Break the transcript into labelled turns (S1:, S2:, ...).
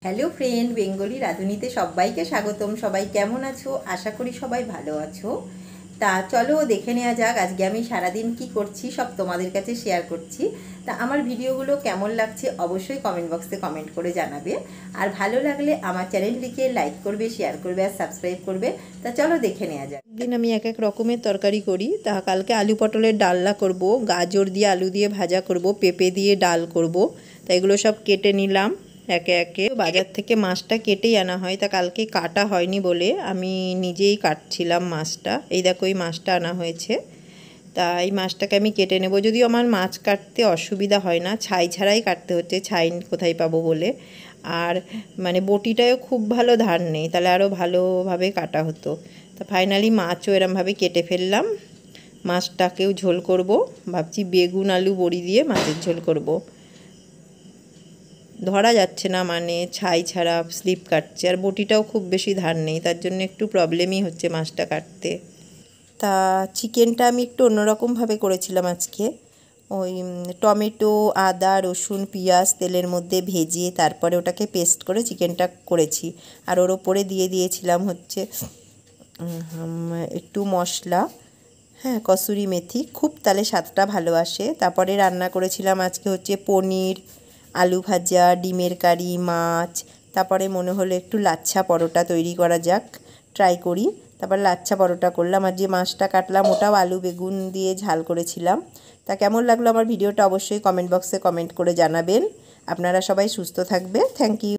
S1: Hello friend, Bengali রাঁধুনিতে সবাইকে স্বাগতম। সবাই কেমন আছো? আশা করি সবাই ভালো আছো। তা চলো দেখে নেওয়া যাক আজকে আমি সারাদিন কি করছি, সব তোমাদের কাছে শেয়ার করছি। তা আমার ভিডিওগুলো কেমন লাগছে অবশ্যই কমেন্ট বক্সে কমেন্ট করে জানাবে। আর ভালো লাগলে আমার চ্যানেলটিকে লাইক করবে, শেয়ার করবে আর সাবস্ক্রাইব করবে। তা চলো দেখে নেওয়া যাক। দিন আমি এক এক রকমের তরকারি করি। তা কালকে আলু পটলের ডালনা করব, গাজর দিয়ে আলু দিয়ে ভাজা করব, পেঁপে দিয়ে ডাল করব। তা এগুলো সব কেটে নিলাম একে একে। বাজার থেকে মাছটা কেটেই আনা হয়, তা কালকে কাটা হয়নি বলে আমি নিজেই কাটছিলাম মাছটা। এই দেখো এই মাছটা আনা হয়েছে। তা এই মাছটাকে আমি কেটে নেব। যদিও আমার মাছ কাটতে অসুবিধা হয় না, ছাই ছাড়াই কাটতে হচ্ছে, ছাই কোথায় পাবো বলে। আর মানে বটিটায়ও খুব ভালো ধার নেই, তাহলে আরও ভালোভাবে কাটা হতো। তা ফাইনালি মাছও এরমভাবে কেটে ফেললাম। মাছটাকেও ঝোল করব, ভাবছি বেগুন আলু বড়ি দিয়ে মাছের ঝোল করব। ধরা যাচ্ছে না, মানে ছাই ছাড়া স্লিপ কাটছে, আর বটিটাও খুব বেশি ধার নেই, তার জন্য একটু প্রবলেমই হচ্ছে মাছটা কাটতে। তা চিকেনটা আমি একটু অন্যরকমভাবে করেছিলাম আজকে। ওই টমেটো, আদা, রসুন, পেঁয়াজ তেলের মধ্যে ভেজে তারপরে ওটাকে পেস্ট করে চিকেনটা করেছি। আর ওর ওপরে দিয়ে দিয়েছিলাম হচ্ছে একটু মশলা, হ্যাঁ, কসুরি মেথি, খুব তাহলে স্বাদটা ভালো আসে। তারপরে রান্না করেছিলাম আজকে হচ্ছে পনির, আলু ভাজা, ডিমের কারি, মাছ। তারপরে মনে হলো একটু লাচ্ছা পরোটা তৈরি করা যাক, ট্রাই করি। তারপর লাচ্ছা পরোটা করলাম। আর যে মাছটা কাটলাম ওটাও আলু বেগুন দিয়ে ঝাল করেছিলাম। তা কেমন লাগলো আমার ভিডিওটা অবশ্যই কমেন্ট বক্সে কমেন্ট করে জানাবেন। আপনারা সবাই সুস্থ থাকবে। Thank you.